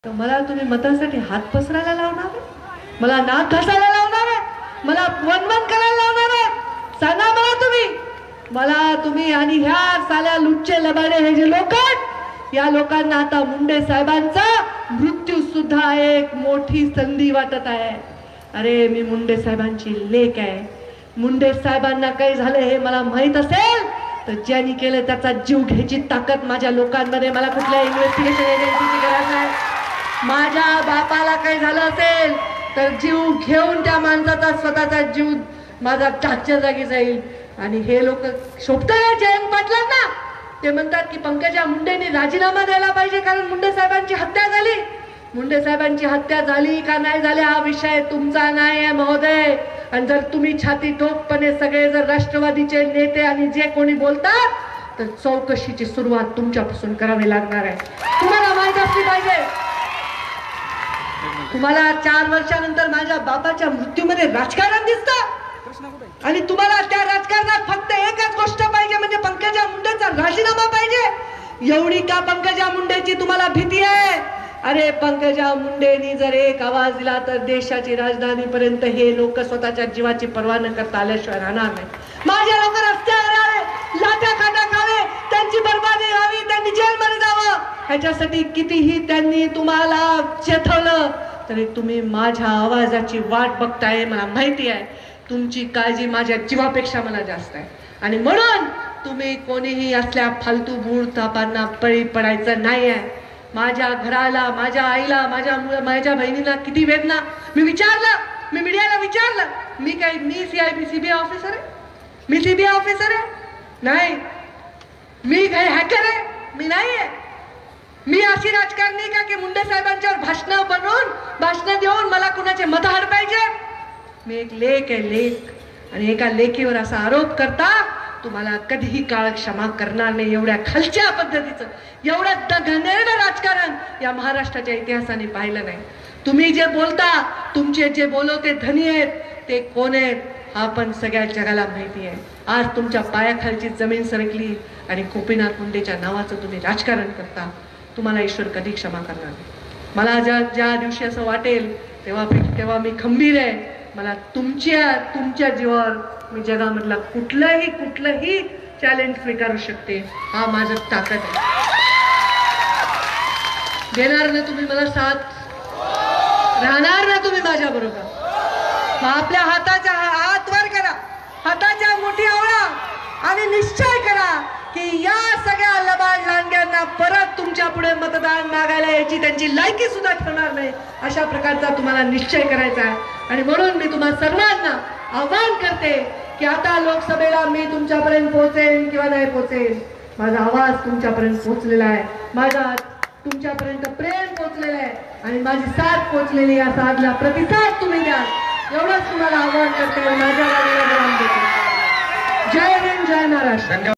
तर मला तुम्ही मतांसाठी हात पसरायला लावणार आहे, मला नाक घासायला लावणार आहे, मला वनवन करायला लावणार आहे? सांगा मला तुम्ही आणि ह्या साल्या लुच्चे लबाडे हे जे लोक आहेत, या लोकांना आता मुंडे साहेबांचा मृत्यू सुद्धा एक मोठी संधी वाटत आहे. अरे मी मुंडे साहेबांची लेक आहे. मुंडे साहेबांना काही झालं हे मला माहित असेल तर ज्यांनी केलं त्याचा जीव घ्यायची ताकद माझ्या लोकांमध्ये, मला कुठल्या इन्व्हेस्टिगेशन एजन्सीची गरज नाही. माझ्या बापाला काही झालं असेल तर जीव घेऊन त्या माणसाचा स्वतःचा जीव माझा टाकच्या जागी जाईल. आणि हे लोक शोभताय जयंत पाटलांना, ते म्हणतात की पंकजा मुंडेंनी राजीनामा द्यायला पाहिजे कारण मुंडे साहेबांची हत्या झाली. मुंडे साहेबांची हत्या झाली का नाही झाली हा विषय तुमचा नाही आहे महोदय. आणि जर तुम्ही छाती ठोकपणे सगळे जर राष्ट्रवादीचे नेते आणि जे कोणी बोलतात तर चौकशीची सुरुवात तुमच्यापासून करावी लागणार आहे. तुम्हाला माहित असली पाहिजे. तुम्हाला 4 वर्षानंतर माझ्या बापाच्या मृत्यूमध्ये राजकारण दिसतं आणि तुम्हाला त्या राजकारणात फक्त एकच गोष्ट पाहिजे म्हणजे पंकजा मुंडेचा राजीनामा पाहिजे. एवढी का पंकजा मुंडेची तुम्हाला भीती आहे? अरे पंकजा मुंडेनी जर एक आवाज दिला तर देशाची राजधानी पर्यंत हे लोक स्वतःच्या जीवाची पर्वा न करता आल्याशिवाय राहणार नाही. माझे लोक रस्त्यावर आले, लाथा काटा खावे, त्यांची बर्बादी व्हावी, त्यांनी जेलमध्ये जावं, ह्याच्यासाठी कितीही त्यांनी तुम्हाला चेतवलं तरी तुम्ही माझ्या आवाजाची वाट बघताय. मला माहिती आहे तुमची काळजी माझ्या जीवापेक्षा मला जास्त आहे आणि म्हणून तुम्ही कोणीही असल्या फालतू भूळ तापांना बळी पडायचं नाही आहे. माझ्या घराला, माझ्या आईला, माझ्या बहिणीला किती वेदना. मी विचारलं, मी मीडियाला विचारलं, मी सीबीआय ऑफिसर आहे? मी सीबीआय ऑफिसर आहे? नाही. मी काही हॅकर आहे? मी नाही आहे. मी अशी राजकारणी का की मुंडे साहेबांच्यावर भाषण देऊन मला कुणाचे मत हडपायचे? मी एक लेख आहे, लेख. आणि एका लेखीवर असा आरोप करता तुम्हाला कधीही काळ क्षमा करणार नाही. एवढ्या खालच्या पद्धतीचं, एवढं घाणेरडं राजकारण या महाराष्ट्राच्या इतिहासाने पाहिलं नाही. तुम्ही जे बोलता, तुमचे जे बोलवते धनी आहेत ते कोण आहेत हा पण सगळ्या जगाला माहिती आहे. आज तुमच्या पायाखालची जमीन सरकली आणि गोपीनाथ मुंडेच्या नावाचं तुम्ही राजकारण करता. तुम्हाला ईश्वर कधी क्षमा करणार नाही. मला ज्या दिवशी असं वाटेल तेव्हा मी खंबीर आहे. मला तुमच्या जीवावर मी जगामधला कुठलंही चॅलेंज स्वीकारू शकते. हा माझा ताकद आहे. देणार ना तुम्ही मला साथ? राहणार ना तुम्ही माझ्या बरोबर? आपल्या हात वर करा, हाताच्या मुठी आवळा आणि निश्चय करा की या सगळ्या लबाड लांडग्यांना परत तुमच्या पुढे मतदान मागायला याची त्यांची लायकी सुद्धा ठेवणार नाही. अशा प्रकारचा तुम्हाला निश्चय करायचा आहे. आणि म्हणून मी तुम्हा सर्वांना आवाहन करते की आता लोकसभेला मी तुमच्यापर्यंत पोहोचेन किंवा नाही पोहोचेन, माझा आवाज तुमच्यापर्यंत पोहोचलेला आहे, माझा तुमच्यापर्यंत प्रेम पोहोचलेलं आहे आणि माझी साथ पोहोचलेली. या साथला प्रतिसाद तुम्ही द्या एवढंच तुम्हाला आवाहन करते. माझ्या जय हिंद, जय महाराष्ट्र.